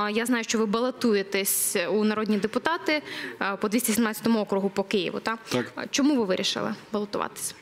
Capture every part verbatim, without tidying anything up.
Я знаю, що ви балотуєтесь у народні депутати по двісті сімнадцятому округу по Києву. Так? Так. Чому ви вирішили балотуватись?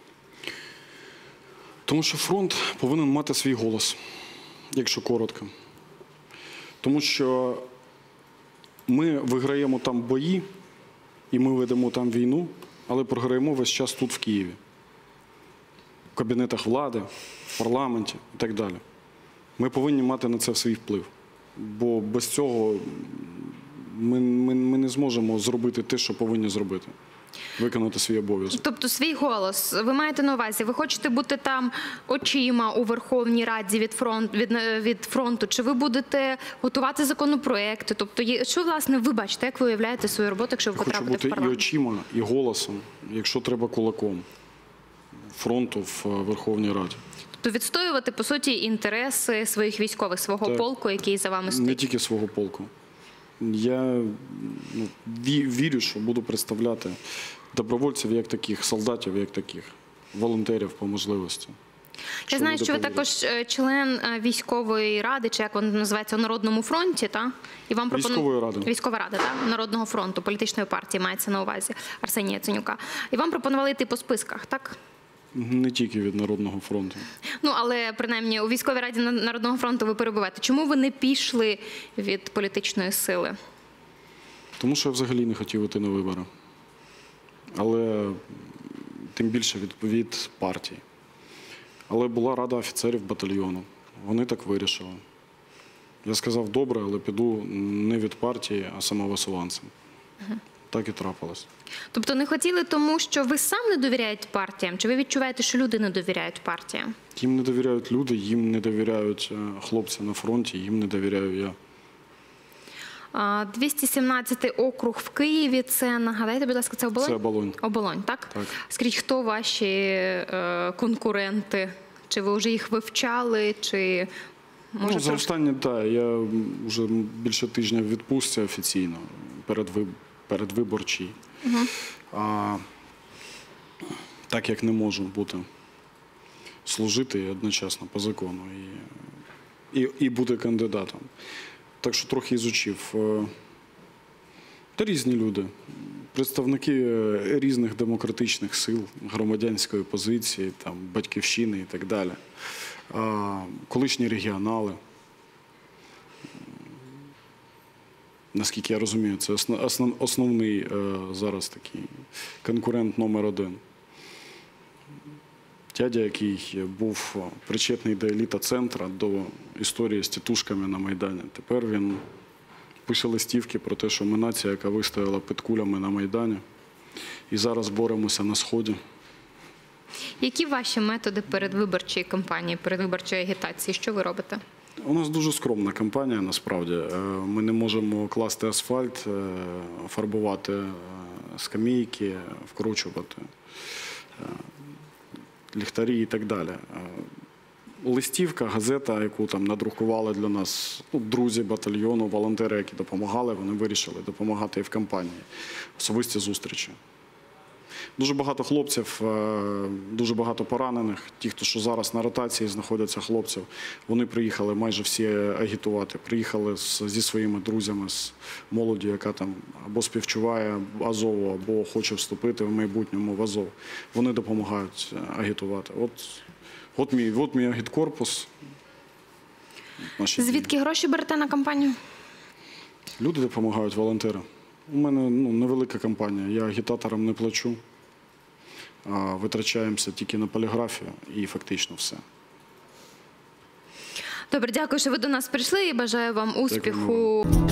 Тому що фронт повинен мати свій голос, якщо коротко. Тому що ми виграємо там бої, і ми ведемо там війну, але програємо весь час тут, в Києві. В кабінетах влади, в парламенті і так далі. Ми повинні мати на це свій вплив. Бо без цього ми, ми, ми не зможемо зробити те, що повинні зробити. Виконати свій обов'язок. Тобто свій голос. Ви маєте на увазі, ви хочете бути там очима у Верховній Раді від фронту, від, від фронту, чи ви будете готувати законопроекти? Тобто, що, власне, ви бачите, як ви уявляєте свою роботу, якщо ви потрапите в парламент? Хочу бути і очима, і голосом, якщо треба кулаком, фронту в Верховній Раді. Тобто відстоювати, по суті, інтереси своїх військових, свого так. полку, який за вами стоїть? Не тільки свого полку. Я ну, вірю, що буду представляти добровольців як таких, солдатів як таких, волонтерів по можливості. Я знаю, що ви також член військової ради, чи як воно називається, у Народному фронті, так? І вам пропону... Військової ради. Військова рада, так? Народного фронту, політичної партії мається на увазі, Арсенія Яценюка. І вам пропонували йти по списках, так? Не тільки від Народного фронту. Ну, але, принаймні, у військовій раді Народного фронту ви перебуваєте. Чому ви не пішли від політичної сили? Тому що я взагалі не хотів іти на вибори. Але тим більше від, від партії. Але була рада офіцерів батальйону. Вони так вирішили. Я сказав, добре, але піду не від партії, а самовисуванцем. Угу. Так і трапилось. Тобто не хотіли тому, що ви сам не довіряєте партіям? Чи ви відчуваєте, що люди не довіряють партіям? Їм не довіряють люди, їм не довіряють хлопці на фронті, їм не довіряю я. двісті сімнадцятий округ в Києві, це, нагадайте, будь ласка, це Оболонь? Це Оболонь. Оболонь, так? Так. Скажіть, хто ваші е, конкуренти? Чи ви вже їх вивчали, чи... Може, ну, за трошки... останні, так, я вже більше тижня в відпустці офіційно, передвиб... передвиборчій. Угу. А, так як не можу бути, служити одночасно по закону і, і, і бути кандидатом. Так що трохи ізучив. Та різні люди, представники різних демократичних сил, громадянської позиції, там, батьківщини і так далі. А, колишні регіонали. Наскільки я розумію, це основ, основний е, зараз такий конкурент номер один. Дядя, який був причетний до еліта-центра, до історії з тітушками на Майдані. Тепер він пише листівки про те, що ми нація, яка вистояла під кулями на Майдані. І зараз боремося на Сході. Які ваші методи передвиборчої кампанії, передвиборчої агітації? Що ви робите? У нас дуже скромна кампанія, насправді. Ми не можемо класти асфальт, фарбувати скамейки, вкручувати ліхтарі і так далі. Листівка, газета, яку там надрукували для нас ну, друзі батальйону, волонтери, які допомагали, вони вирішили допомагати і в кампанії. Особисті зустрічі. Дуже багато хлопців, дуже багато поранених. Ті, хто що зараз на ротації знаходяться хлопців, вони приїхали майже всі агітувати. Приїхали зі своїми друзями, з молоді, яка там або співчуває Азову, або хоче вступити в майбутньому в Азов. Вони допомагають агітувати. От, от, мій, от мій агіткорпус. Звідки дії. Гроші берете на кампанію? Люди допомагають, волонтери. У мене ну, невелика кампанія, я агітаторам не плачу. Витрачаємося тільки на поліграфію і фактично все. Добре, дякую, що ви до нас прийшли і бажаю вам успіху.